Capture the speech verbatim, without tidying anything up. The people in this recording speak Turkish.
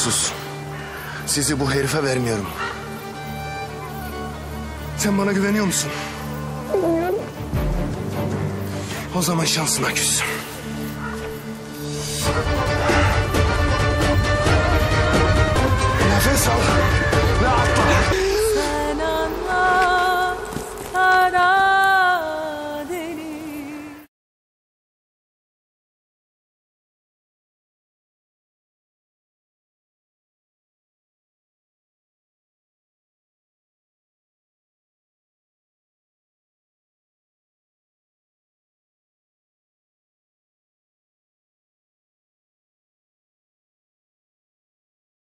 Sus. Sizi bu herife vermiyorum. Sen bana güveniyor musun? O zaman şansına küs.